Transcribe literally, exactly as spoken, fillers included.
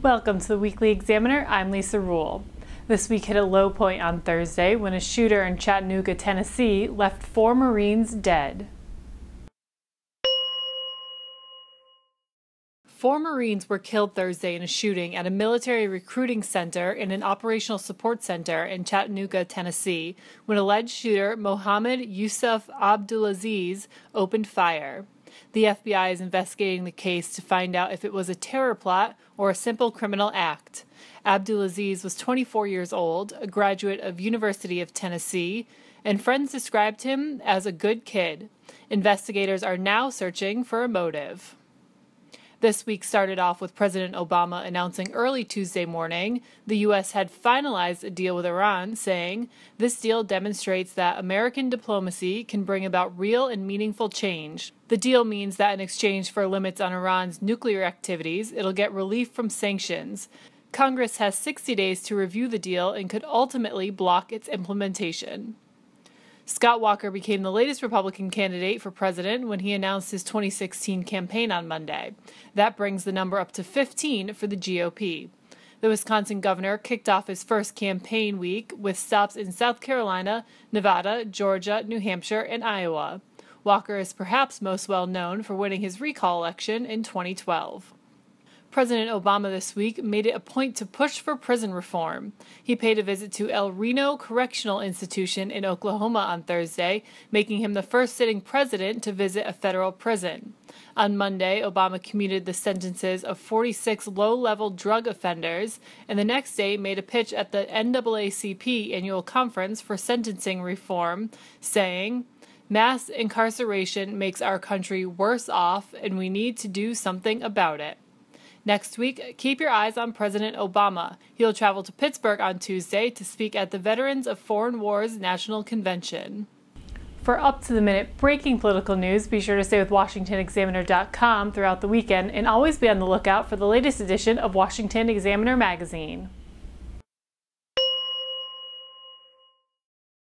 Welcome to the Weekly Examiner. I'm Lisa Rule. This week hit a low point on Thursday when a shooter in Chattanooga, Tennessee left four Marines dead. Four Marines were killed Thursday in a shooting at a military recruiting center and an operational support center in Chattanooga, Tennessee, when alleged shooter Mohammed Yusuf Abdulaziz opened fire. The F B I is investigating the case to find out if it was a terror plot or a simple criminal act. Abdulaziz was twenty-four years old, a graduate of University of Tennessee, and friends described him as a good kid. Investigators are now searching for a motive. This week started off with President Obama announcing early Tuesday morning the U S had finalized a deal with Iran, saying, "This deal demonstrates that American diplomacy can bring about real and meaningful change. The deal means that in exchange for limits on Iran's nuclear activities, it'll get relief from sanctions. Congress has sixty days to review the deal and could ultimately block its implementation." Scott Walker became the latest Republican candidate for president when he announced his twenty sixteen campaign on Monday. That brings the number up to fifteen for the G O P. The Wisconsin governor kicked off his first campaign week with stops in South Carolina, Nevada, Georgia, New Hampshire, and Iowa. Walker is perhaps most well known for winning his recall election in twenty twelve. President Obama this week made it a point to push for prison reform. He paid a visit to El Reno Correctional Institution in Oklahoma on Thursday, making him the first sitting president to visit a federal prison. On Monday, Obama commuted the sentences of forty-six low-level drug offenders, and the next day made a pitch at the N double A C P annual conference for sentencing reform, saying, "Mass incarceration makes our country worse off, and we need to do something about it." Next week, keep your eyes on President Obama. He'll travel to Pittsburgh on Tuesday to speak at the Veterans of Foreign Wars National Convention. For up-to-the-minute breaking political news, be sure to stay with Washington Examiner dot com throughout the weekend and always be on the lookout for the latest edition of Washington Examiner magazine.